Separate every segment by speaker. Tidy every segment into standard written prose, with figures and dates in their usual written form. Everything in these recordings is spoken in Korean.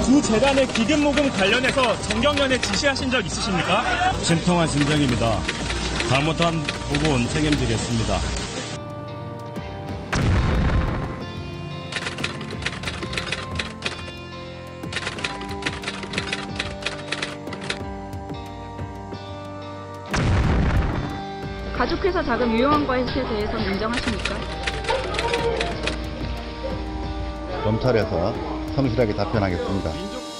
Speaker 1: 두 재단의 기금 모금 관련해서 정경련에 지시하신 적 있으십니까?
Speaker 2: 심통한 심정입니다. 잘못한 부분 책임지겠습니다.
Speaker 3: 가족회사 자금 유용한 것에 대해서는 인정하십니까?
Speaker 4: 검찰에서 성실하게 답변하겠습니다.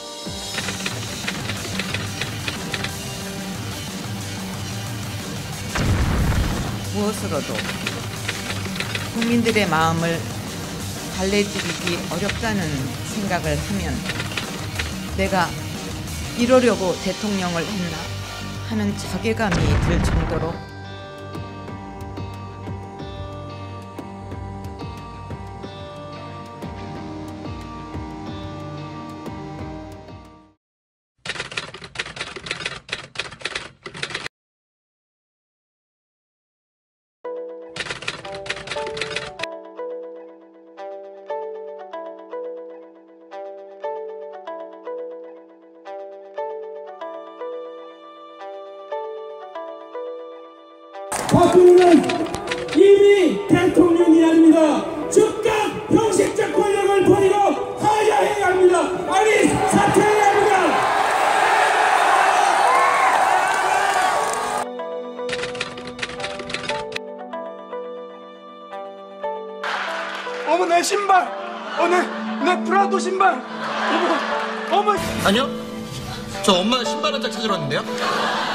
Speaker 5: 무엇으로도 국민들의 마음을 달래드리기 어렵다는 생각을 하면 내가 이러려고 대통령을 했나 하는 자괴감이 들 정도로
Speaker 6: 박근혜는 이미 대통령이 아닙니다. 즉각 형식적 권력을 버리고 하야해야 합니다. 아니 사퇴해야 합니다.
Speaker 7: 어머 내 신발! 내 프라도 신발! 어머!
Speaker 8: 아니요, 저 엄마 신발 한 짝 찾으러 왔는데요.